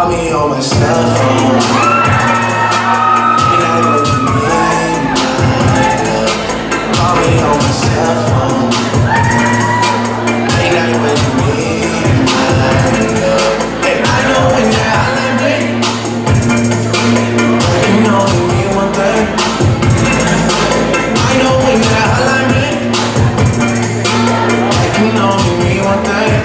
Call me on my cell phone. And I know you need my love. Call me on my cell phone. And I know you need my love. And I know when you're out like me, you know you need one thing. I know when you're out like me, you know you need one thing.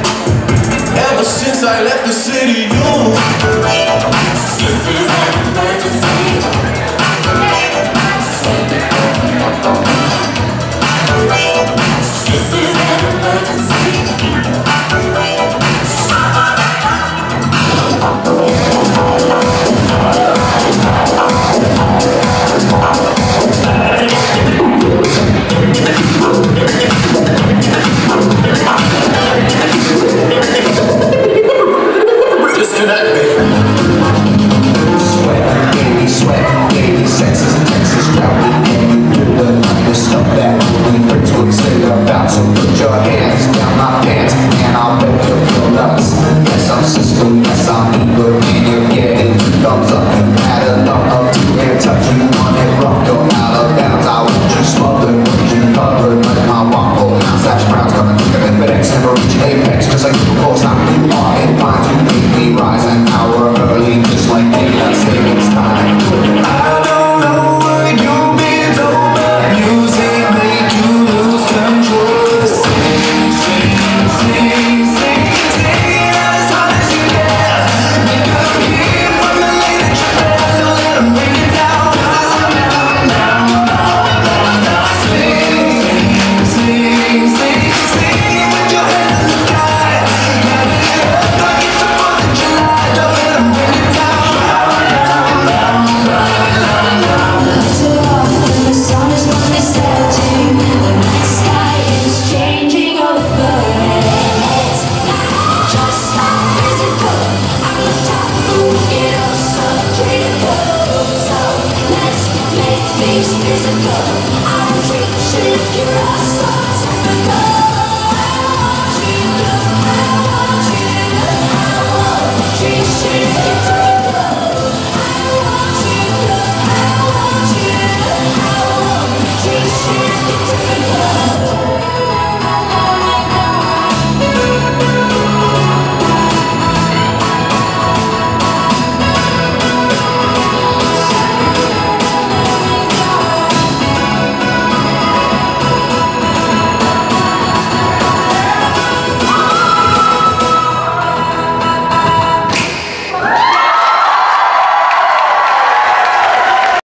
Ever since I left the city, you. This is an emergency.